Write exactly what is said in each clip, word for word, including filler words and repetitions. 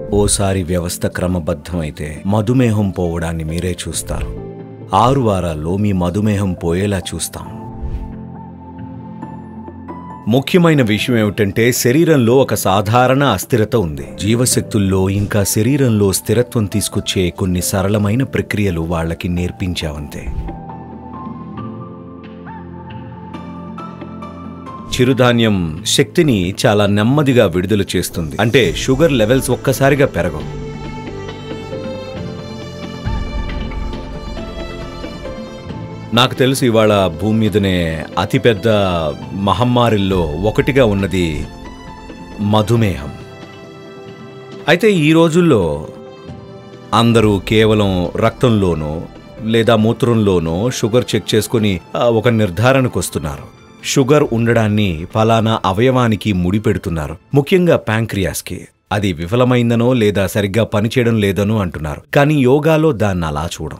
ఓసారి వ్యవస్థ క్రమబద్ధమైతే మధుమేహం పోవడాన్ని మీరే చూస్తారు. ఆరు వారాల్లో మీ మధుమేహం పోయేలా చూస్తాం. ముఖ్యమైన విషయం ఏమిటంటే శరీరంలో ఒక సాధారణ అస్థిరత ఉంది. జీవశక్తుల్లో ఇంకా శరీరంలో స్థిరత్వం తీసుకొచ్చే కొన్ని సరళమైన ప్రక్రియలు వాళ్ళకి నేర్పించావంతే. చిరుధాన్యం శక్తిని చాలా నెమ్మదిగా విడుదల చేస్తుంది. అంటే షుగర్ లెవెల్స్ ఒక్కసారిగా పెరగవు. నాకు తెలుసు ఇవాళ భూమి మీదనే అతిపెద్ద మహమ్మారిల్లో ఒకటిగా ఉన్నది మధుమేహం. అయితే ఈ రోజుల్లో అందరూ కేవలం రక్తంలోనో లేదా మూత్రంలోనో షుగర్ చెక్ చేసుకుని ఒక నిర్ధారణకు వస్తున్నారు. షుగర్ ఉండడాన్ని ఫలానా అవయవానికి ముడిపెడుతున్నారు, ముఖ్యంగా ప్యాంక్రియాస్కి. అది విఫలమైందనో లేదా సరిగ్గా పనిచేయడం లేదనో అంటున్నారు. కానీ యోగాలో దాన్ని అలా చూడం.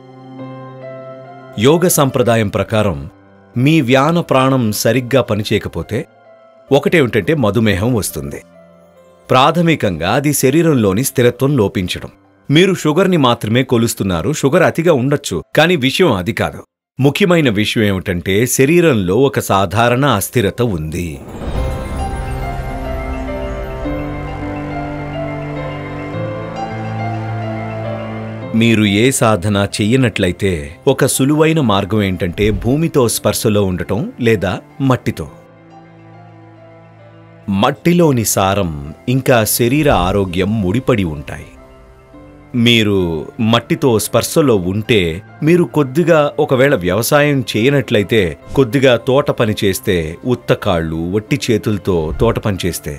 యోగ సంప్రదాయం ప్రకారం మీ వ్యాన ప్రాణం సరిగ్గా పనిచేయకపోతే ఒకటేమిటంటే మధుమేహం వస్తుంది. ప్రాథమికంగా అది శరీరంలోని స్థిరత్వం లోపించడం. మీరు షుగర్ని మాత్రమే కొలుస్తున్నారు. షుగర్ అతిగా ఉండొచ్చు, కానీ విషయం అది కాదు. ముఖ్యమైన విషయం ఏమిటంటే శరీరంలో ఒక సాధారణ అస్థిరత ఉంది. మీరు ఏ సాధన చెయ్యనట్లయితే ఒక సులువైన మార్గం ఏంటంటే భూమితో స్పర్శలో ఉండటం లేదా మట్టితో. మట్టిలోని సారం ఇంకా శరీర ఆరోగ్యం ముడిపడి ఉంటాయి. మీరు మట్టితో స్పర్శలో ఉంటే, మీరు కొద్దిగా ఒకవేళ వ్యవసాయం చేయనట్లయితే కొద్దిగా తోట పని చేస్తే, ఉత్తకాళ్ళు వట్టి చేతులతో తోట పని చేస్తే,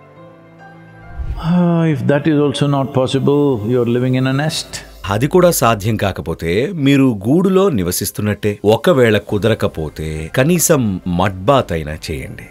if that is also not possible, you are living in a nest. అది కూడా సాధ్యం కాకపోతే మీరు గూడులో నివసిస్తున్నట్టే. ఒకవేళ కుదరకపోతే కనీసం మడ్బాత్ అయినా చేయండి.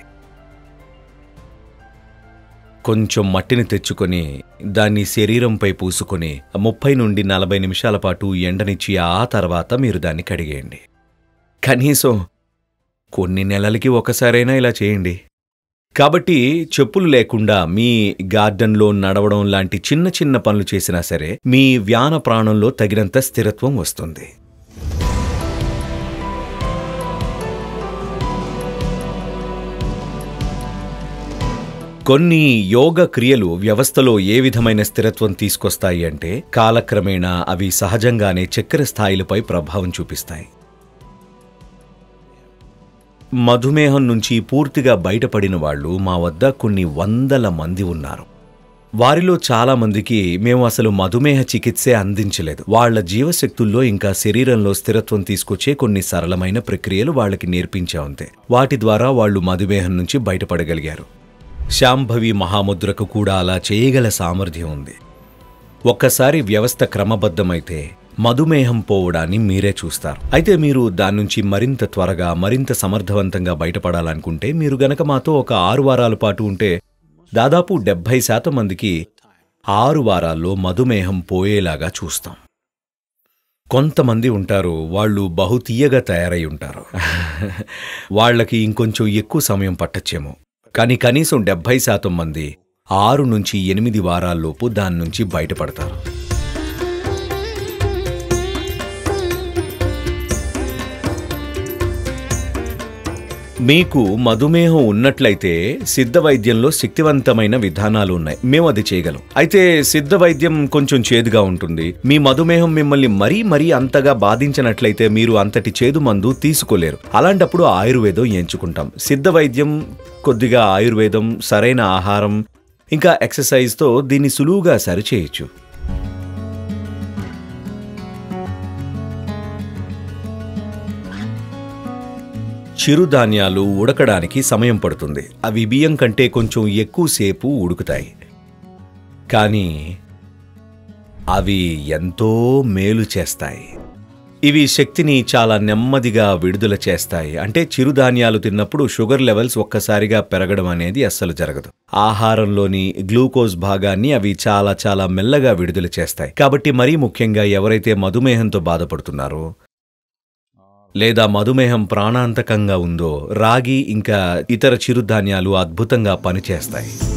కొంచెం మట్టిని తెచ్చుకొని దాన్ని శరీరంపై పూసుకొని ముప్పై నుండి నలభై నిమిషాల పాటు ఎండనిచ్చి ఆ తర్వాత మీరు దాన్ని కడిగేయండి. కనీసం కొన్ని నెలలకి ఒకసారైనా ఇలా చేయండి. కాబట్టి చెప్పులు లేకుండా మీ గార్డెన్లో నడవడం లాంటి చిన్న చిన్న పనులు చేసినా సరే మీ వ్యాన ప్రాణంలో తగినంత స్థిరత్వం వస్తుంది. కొన్ని యోగ క్రియలు వ్యవస్థలో ఏ విధమైన స్థిరత్వం తీసుకొస్తాయి అంటే కాలక్రమేణా అవి సహజంగానే చక్కెర స్థాయిలపై ప్రభావం చూపిస్తాయి. మధుమేహం నుంచి పూర్తిగా బయటపడిన వాళ్ళు మా వద్ద కొన్ని వందల మంది ఉన్నారు. వారిలో చాలా మందికి మేము అసలు మధుమేహ చికిత్సే అందించలేదు. వాళ్ల జీవశక్తుల్లో ఇంకా శరీరంలో స్థిరత్వం తీసుకొచ్చే కొన్ని సరళమైన ప్రక్రియలు వాళ్ళకి నేర్పించామంతే. వాటి ద్వారా వాళ్ళు మధుమేహం నుంచి బయటపడగలిగారు. శాంభవి మహాముద్రకు కూడా అలా చేయగల సామర్థ్యం ఉంది. ఒక్కసారి వ్యవస్థ క్రమబద్ధమైతే మధుమేహం పోవడాన్ని మీరే చూస్తారు. అయితే మీరు దాని నుంచి మరింత త్వరగా మరింత సమర్థవంతంగా బయటపడాలనుకుంటే మీరు గనక మాతో ఒక ఆరు వారాల పాటు ఉంటే దాదాపు డెబ్బై శాతం మందికి ఆరు వారాల్లో మధుమేహం పోయేలాగా చూస్తాం. కొంతమంది ఉంటారు, వాళ్ళు బహుతీయగా తయారై ఉంటారు. వాళ్లకి ఇంకొంచెం ఎక్కువ సమయం పట్టచ్చేమో. కానీ కనీసం డెబ్బై శాతం మంది ఆరు నుంచి ఎనిమిది వారాల్లోపు దాని నుంచి బయటపడతారు. మీకు మధుమేహం ఉన్నట్లయితే సిద్ధ వైద్యంలో శక్తివంతమైన విధానాలు ఉన్నాయి. మేము అది చేయగలం. అయితే సిద్ధ వైద్యం కొంచెం చేదుగా ఉంటుంది. మీ మధుమేహం మిమ్మల్ని మరీ మరీ అంతగా బాధించినట్లయితే మీరు అంతటి చేదు మందు తీసుకోలేరు. అలాంటప్పుడు ఆయుర్వేదం ఎంచుకుంటాం. సిద్ధ వైద్యం, కొద్దిగా ఆయుర్వేదం, సరైన ఆహారం ఇంకా ఎక్సర్సైజ్తో దీన్ని సులువుగా సరిచేయచ్చు. చిరుధాన్యాలు ఉడకడానికి సమయం పడుతుంది. అవి బియ్యం కంటే కొంచెం ఎక్కువసేపు ఉడుకుతాయి. కానీ అవి ఎంతో మేలు చేస్తాయి. ఇవి శక్తిని చాలా నెమ్మదిగా విడుదల చేస్తాయి. అంటే చిరుధాన్యాలు తిన్నప్పుడు షుగర్ లెవెల్స్ ఒక్కసారిగా పెరగడం అనేది అస్సలు జరగదు. ఆహారంలోని గ్లూకోజ్ భాగాన్ని అవి చాలా చాలా మెల్లగా విడుదల చేస్తాయి. కాబట్టి మరీ ముఖ్యంగా ఎవరైతే మధుమేహంతో బాధపడుతున్నారో లేదా మధుమేహం ప్రాణాంతకంగా ఉందో రాగి ఇంకా ఇతర చిరుధాన్యాలు అద్భుతంగా పనిచేస్తాయి.